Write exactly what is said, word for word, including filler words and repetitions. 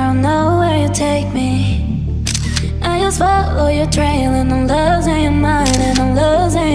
don't know where you take me. I just follow your trail and I'm losing your mind and I'm losing